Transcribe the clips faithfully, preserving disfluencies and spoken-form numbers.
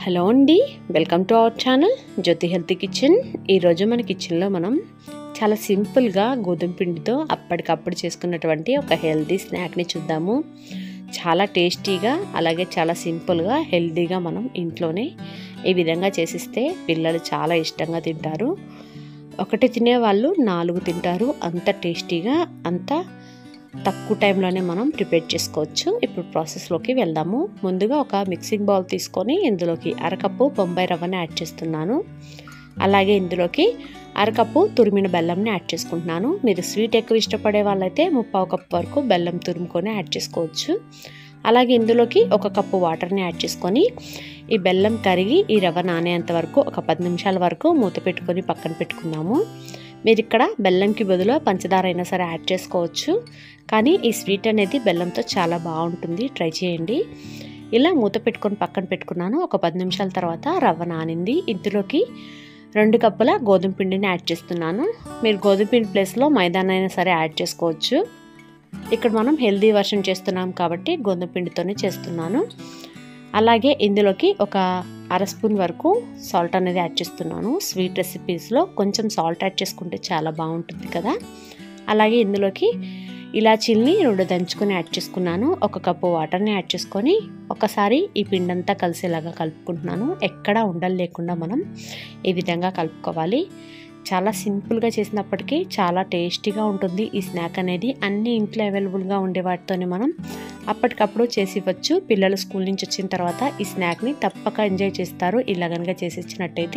Hello అండి, welcome to our channel Jyothi healthy kitchen. ఈరోజు మన కిచెన్లో మనం చాలా సింపుల్గా గోధుమ పిండితో అప్పటికప్పుడు చేసుకున్నటువంటి ఒక హెల్తీ స్నాక్ని చూద్దాము. చాలా టేస్టీగా అలాగే చాలా సింపుల్గా హెల్తీగా మనం ఇంట్లోనే ఈ విధంగా చేసిస్తే పిల్లలు చాలా ఇష్టంగా తింటారు. ఒకటి తినేవాళ్ళు నాలుగు తింటారు. అంత టేస్టీగా అంత తక్కువ టైంలోనే మనం ప్రిపేర్ చేసుకోవచ్చు. ఇప్పుడు ప్రాసెస్లోకి వెళ్దాము. ముందుగా ఒక మిక్సింగ్ బౌల్ తీసుకొని ఇందులోకి అరకప్పు బొంబాయి రవ్వని యాడ్ చేస్తున్నాను. అలాగే ఇందులోకి అరకప్పు తురిమిన బెల్లంని యాడ్ చేసుకుంటున్నాను. మీరు స్వీట్ ఎక్కువ ఇష్టపడే వాళ్ళైతే ముప్పావు కప్పు వరకు బెల్లం తురుముకొని యాడ్ చేసుకోవచ్చు. అలాగే ఇందులోకి ఒక కప్పు వాటర్ని యాడ్ చేసుకొని ఈ బెల్లం కరిగి ఈ రవ్వ నానేంత వరకు ఒక పది నిమిషాల వరకు మూత పెట్టుకొని పక్కన పెట్టుకున్నాము. మీరు ఇక్కడ బెల్లంకి బదులు పంచదార అయినా సరే యాడ్ చేసుకోవచ్చు, కానీ ఈ స్వీట్ అనేది బెల్లంతో చాలా బాగుంటుంది. ట్రై చేయండి. ఇలా మూత పెట్టుకొని పక్కన పెట్టుకున్నాను. ఒక పది నిమిషాల తర్వాత రవ్వ నానింది. ఇందులోకి రెండు కప్పుల గోధుమ పిండిని యాడ్ చేస్తున్నాను. మీరు గోధుమ పిండి ప్లేస్లో మైదానైనా సరే యాడ్ చేసుకోవచ్చు. ఇక్కడ మనం హెల్దీ వర్షన్ చేస్తున్నాం కాబట్టి గోధుమ పిండితోనే చేస్తున్నాను. అలాగే ఇందులోకి ఒక అర స్పూన్ వరకు సాల్ట్ అనేది యాడ్ చేస్తున్నాను. స్వీట్ రెసిపీస్లో కొంచెం సాల్ట్ యాడ్ చేసుకుంటే చాలా బాగుంటుంది కదా. అలాగే ఇందులోకి ఇలాచీల్ని రెండు దంచుకొని యాడ్ చేసుకున్నాను. ఒక కప్పు వాటర్ని యాడ్ చేసుకొని ఒకసారి ఈ పిండంతా కలిసేలాగా కలుపుకుంటున్నాను. ఎక్కడా ఉండలు లేకుండా మనం ఈ విధంగా కలుపుకోవాలి. చాలా సింపుల్గా చేసినప్పటికీ చాలా టేస్టీగా ఉంటుంది ఈ స్నాక్ అనేది. అన్ని ఇంట్లో అవైలబుల్గా ఉండే వాటితోనే మనం అప్పటికప్పుడు చేసి ఇవ్వచ్చు. పిల్లలు స్కూల్ నుంచి వచ్చిన తర్వాత ఈ స్నాక్ని తప్పక ఎంజాయ్ చేస్తారు ఇలా కనుక చేసి ఇచ్చినట్టయితే.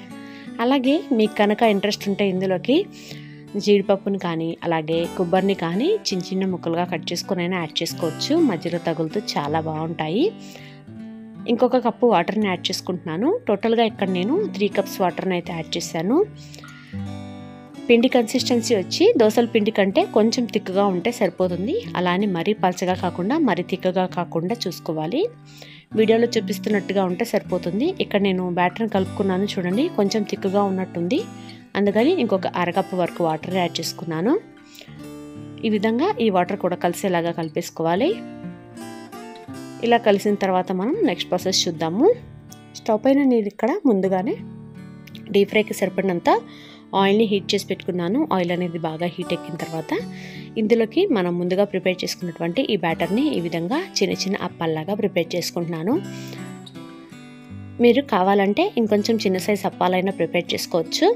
అలాగే మీకు కనుక ఇంట్రెస్ట్ ఉంటే ఇందులోకి జీడిపప్పుని కానీ అలాగే కొబ్బరిని కానీ చిన్న చిన్న ముక్కలుగా కట్ చేసుకొని అయినా యాడ్ చేసుకోవచ్చు. మధ్యలో తగులుతూ చాలా బాగుంటాయి. ఇంకొక కప్పు వాటర్ని యాడ్ చేసుకుంటున్నాను. టోటల్గా ఇక్కడ నేను త్రీ కప్స్ వాటర్ని అయితే యాడ్ చేశాను. పిండి కన్సిస్టెన్సీ వచ్చి దోసల పిండి కంటే కొంచెం తిక్కుగా ఉంటే సరిపోతుంది. అలానే మరీ పలచగా కాకుండా మరీ తిక్కగా కాకుండా చూసుకోవాలి. వీడియోలో చూపిస్తున్నట్టుగా ఉంటే సరిపోతుంది. ఇక్కడ నేను బ్యాటర్ని కలుపుకున్నాను చూడండి, కొంచెం తిక్కుగా ఉన్నట్టుంది. అందుకని ఇంకొక అరకప్పు వరకు వాటర్ యాడ్ చేసుకున్నాను. ఈ విధంగా ఈ వాటర్ కూడా కలిసేలాగా కలిపేసుకోవాలి. ఇలా కలిసిన తర్వాత మనం నెక్స్ట్ ప్రాసెస్ చూద్దాము. స్టవ్ పైన నేను ఇక్కడ ముందుగానే డీప్ ఫ్రైకి సరిపడినంత ఆయిల్ని హీట్ చేసి పెట్టుకున్నాను. ఆయిల్ అనేది బాగా హీట్ ఎక్కిన తర్వాత ఇందులోకి మనం ముందుగా ప్రిపేర్ చేసుకున్నటువంటి ఈ బ్యాటర్ని ఈ విధంగా చిన్న చిన్న అప్పాల్లాగా ప్రిపేర్ చేసుకుంటున్నాను. మీరు కావాలంటే ఇంకొంచెం చిన్న సైజ్ అప్పాలైనా ప్రిపేర్ చేసుకోవచ్చు.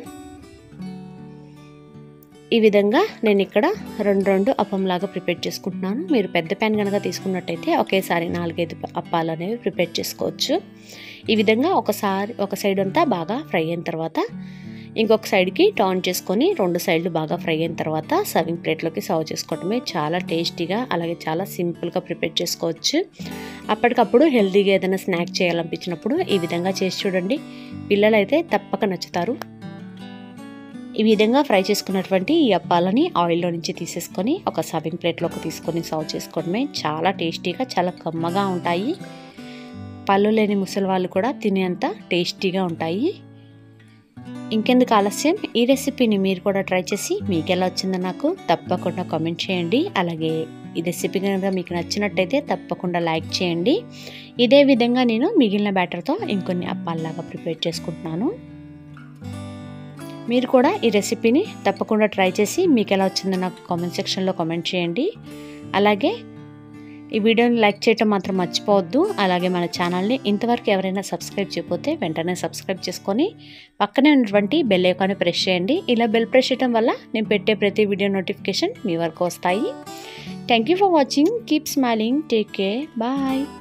ఈ విధంగా నేను ఇక్కడ రెండు రెండు అప్పంలాగా ప్రిపేర్ చేసుకుంటున్నాను. మీరు పెద్ద ప్యాన్ కనుక తీసుకున్నట్టయితే ఒకేసారి నాలుగైదు అప్పాలు అనేవి ప్రిపేర్ చేసుకోవచ్చు. ఈ విధంగా ఒకసారి ఒక సైడ్ అంతా బాగా ఫ్రై అయిన తర్వాత ఇంకొక సైడ్కి టర్న్ చేసుకొని రెండు సైడ్లు బాగా ఫ్రై అయిన తర్వాత సర్వింగ్ ప్లేట్లోకి సర్వ్ చేసుకోవడమే. చాలా టేస్టీగా అలాగే చాలా సింపుల్గా ప్రిపేర్ చేసుకోవచ్చు. అప్పటికప్పుడు హెల్తీగా ఏదైనా స్నాక్ చేయాలనిపించినప్పుడు ఈ విధంగా చేసి చూడండి. పిల్లలైతే తప్పక నచ్చుతారు. ఈ విధంగా ఫ్రై చేసుకున్నటువంటి ఈ అప్పాలని ఆయిల్లో నుంచి తీసేసుకొని ఒక సర్వింగ్ ప్లేట్లోకి తీసుకొని సర్వ్ చేసుకోవడమే. చాలా టేస్టీగా చాలా కమ్మగా ఉంటాయి. పళ్ళు లేని ముసలి వాళ్ళు కూడా తినేంత టేస్టీగా ఉంటాయి. ఇంకెందుకు ఆలస్యం, ఈ రెసిపీని మీరు కూడా ట్రై చేసి మీకు ఎలా వచ్చిందో నాకు తప్పకుండా కామెంట్ చేయండి. అలాగే ఈ రెసిపీ కనుక మీకు నచ్చినట్టయితే తప్పకుండా లైక్ చేయండి. ఇదే విధంగా నేను మిగిలిన బ్యాటర్తో ఇంకొన్ని అప్పాల్లాగా ప్రిపేర్ చేసుకుంటున్నాను. మీరు కూడా ఈ రెసిపీని తప్పకుండా ట్రై చేసి మీకు ఎలా వచ్చిందో నాకు కామెంట్ సెక్షన్లో కామెంట్ చేయండి. అలాగే ఈ వీడియోని లైక్ చేయటం మాత్రం మర్చిపోవద్దు. అలాగే మన ఛానల్ని ఇంతవరకు ఎవరైనా సబ్స్క్రైబ్ చేయకపోతే వెంటనే సబ్స్క్రైబ్ చేసుకొని పక్కనే ఉన్నటువంటి బెల్ ఐకాన్ని ప్రెస్ చేయండి. ఇలా బెల్ ప్రెస్ చేయడం వల్ల నేను పెట్టే ప్రతి వీడియో నోటిఫికేషన్ మీ వరకు వస్తాయి. Thank you for watching. Keep smiling. Take care. Bye.